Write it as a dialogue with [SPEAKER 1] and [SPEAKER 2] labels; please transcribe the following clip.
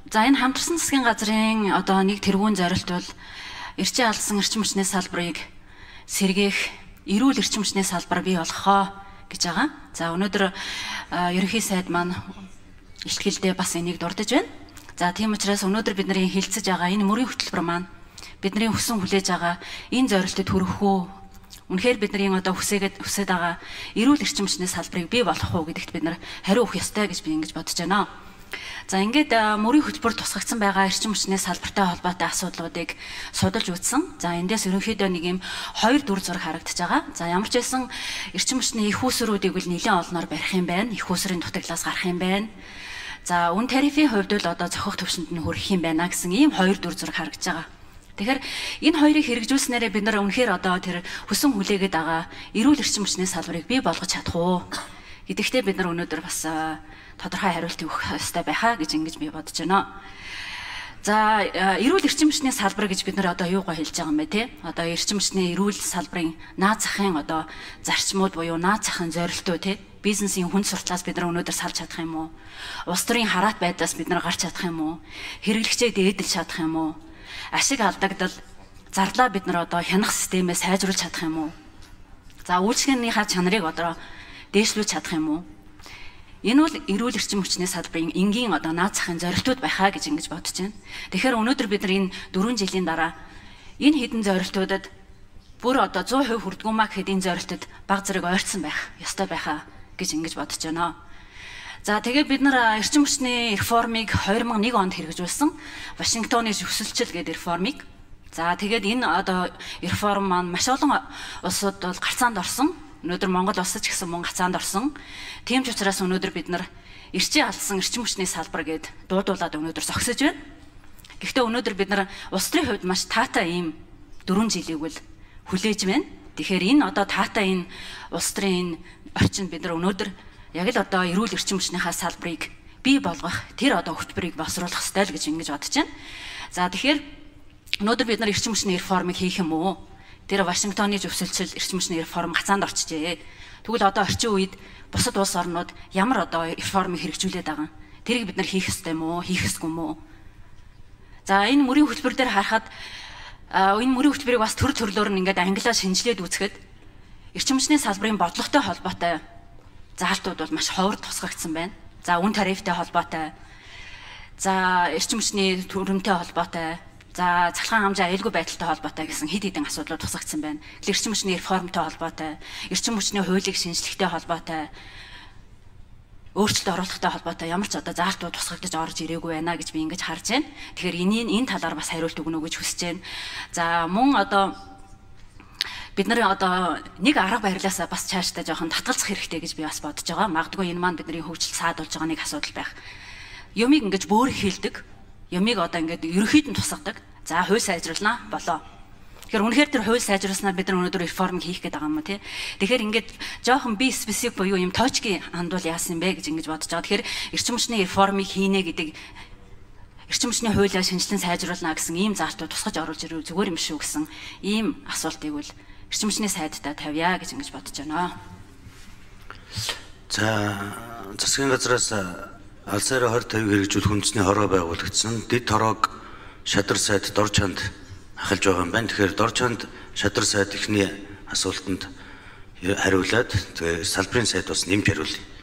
[SPEAKER 1] За энэ хамтарсан засгийн газрын одоо нэг тэргуун зорилт бол эрчим алдсан эрчим хүчний салбарыг сэргээх, эрүүл эрчим хүчний салбар бий болгохоо гэж байгаа. За өнөөдөр ерөнхий сайд маань илтгэлдээ бас энийг дурдж байна. За тийм учраас өнөөдөр бидний хилцэж байгаа энэ мөрийн хөтөлбөр маань бидний хүсэн хүлээж байгаа энэ зорилтод хүрэх үү? Үнэхээр бидний одоо хүсээд байгаа эрүүл эрчим хүчний салбарыг бий болгох уу гэдэгт бид нар хариу өгөх ёстой гэж би ингэж бодож байна. За ингээд мөрийн хөтөлбөр тусгагдсан байгаа эрчим хүчний салбартай холбоотой асуудлуудыг судалж үзсэн. За эндээс ерөнхийдөө нэг юм 2 дүр зураг харагдаж байгаа. За ямар ч байсан эрчим хүчний их үүсрүүдийг бол нэлээд олноор барих юм байна. Их үүсрийн дутагдлаас гарах юм байна. За үн тарифын хувьд бол одоо зохих төвшөнд нь хүрэх юм байна гэсэн ийм 2 дүр зураг харагдаж байгаа. Тэгэхээр энэ хоёрыг хэрэгжүүлснээрээ бид нар үнэхээр одоо тэр хүсэн хүлээгээд байгаа эрүүл эрчим хүчний салбарыг бий болгож чадах уу гэдэгтээ бид нар өнөөдөр бас тодорхой хариулт өгөх ёстой байхаа гэж ингэж би бодож байна. За эрүүл эрчим хүчний салбар гэж бид нар одоо юугаа хэлж байгаа юм бэ те? Одоо эрчим хүчний эрүүл салбарын наад захын одоо зарчмууд буюу наад захын зорилтоо те? Бизнесийн хүн сурталчилгаас бид нар өнөөдөр салж чадах юм уу? Улс төрийн хараат байдлаас бид нар гарч чадах юм уу? Хэрэглэгчээ дээдэлж чадах юм уу? Ашиг алдагдал зарлаа бид нар одоо хянах системээ сайжруулж чадах юм уу? За үйлчлэгчнийхээ чанарыг одоо дээшлүүлж чадах юм уу? Энэ бол эрүүл эрчим хүчний салбарын энгийн одоо наад захын зорилтууд байхаа гэж ингэж бодож байна. Тэгэхээр өнөөдөр бид нар энэ 4 жилийн дараа энэ хэдэн зорилтуудад бүр одоо 100% хүрдгүмаа гэхэд энэ зорилтод баг зэрэг ойртсон байх ёстой байхаа гэж ингэж бодож байна. За тэгээд бид нар эрчим хүчний реформыг 2001 онд хэрэгжүүлсэн. Вашингтоны өсөлтчил гэдэг реформыг. За тэгээд энэ одоо реформ маань маш олон улсууд бол гарцаанд орсон. Өнөөдөр Монгол улсч гэсэн мөн гацаанд орсон. Тийм ч учраас өнөөдөр бид нар эрчим алдсан эрчим хүчний салбар гэд дуудуулаад өнөөдөр зогсож байна. Гэхдээ өнөөдөр бид нар улс төрийн хувьд маш таатай ийм 4 жилийг бол хүлээж байна. Тэгэхээр энэ одоо таатай энэ улс төрийн энэ орчинд бид нар өнөөдөр яг л одоо эрүүл эрчим хүчнийхаа салбарыг бий болгох тэр одоо хөтөлбөрийг боловсруулах ёстой л гэж ингэж бодож байна. За тэгэхээр өнөөдөр бид нар эрчим хүчний реформыг хийх юм уу? Тэр Вашингтоны зөвсөлтсөл эрчим хүчний реформ гацаанд орчихжээ. Тэгвэл одоо орчин үед бусад улс орнууд ямар одоо реформыг хэрэгжүүлээд байгаа юм? Тэрийг бид нар хийх ёстой юм уу? Хийх ёсгүй юм уу? За энэ мөрийн хөтөлбөр дээр харахад энэ мөрийн хөтөлбөрийг бас төр төрлөөр нь ингээд англиар шинжилээд үзэхэд эрчим хүчний салбарын бодлоготой холбоотой заалтууд бол маш ховор тусгагдсан байна. За үн тарифтай холбоотой. За эрчим хүчний төрөмтэй холбоотой. За цахилгаан хамжаа аюулгүй байдалтай холбоотой гэсэн хэд хэдэн асуудлууд тусгагдсан байна. Эрчим хүчний реформтой холбоотой, эрчим хүчний хуулийг шинжлэхтэй холбоотой, өөрчлөлт оруулахтай холбоотой ямар ч одоо заалтууд тусгагдаж орж ирээгүй байна гэж би ингэж харж байна. Тэгэхээр энэ талаар бас хариулт өгнө гэж хүсэж байна. За мөн одоо бид нар одоо нэг арга барилаасаа бас цаашдаа жоохон татгалзах хэрэгтэй гэж би бас бодож байгаа. Магадгүй энэ маань бидний хөгжил саадуулж байгаа нэг асуудал байх. Юмыг ингэж бөөр хийлдэг. Юмыг одоо ингээд ерөнхийд нь тусгадаг. За хууль сайжруулнаа болоо. Тэгэхээр үнэхээр тэр хууль сайжруулснаар бид нар өнөөдөр реформ хийх гээд байгаа юм уу тий. Тэгэхээр ингээд жоохон би специфик буюу юм точки хандвал яасан бэ гэж ингэж бодож байгаа. Тэгэхээр эрчим хүчний реформыг хийнэ гэдэг эрчим хүчний хуулиа шинжилэн сайжруулнаа гэсэн ийм заалтууд тусгаж оруулж ирвэл зүгээр юм шүү гэсэн ийм асуултыг бол эрчим хүчний сайдтай тавья гэж ингэж бодож байна.
[SPEAKER 2] За засгийн газраас алсаар 2050 хэрэгжүүлэх үндэсний хороо байгуулагдсан. Дэд хороог шадар сайд дор чанд ахалж байгаа юм байна. Тэгэхээр дор чанд шадар сайд ихний асуултанд хариулаад тэгээ салбарын сайд бас нэмж хариулъя.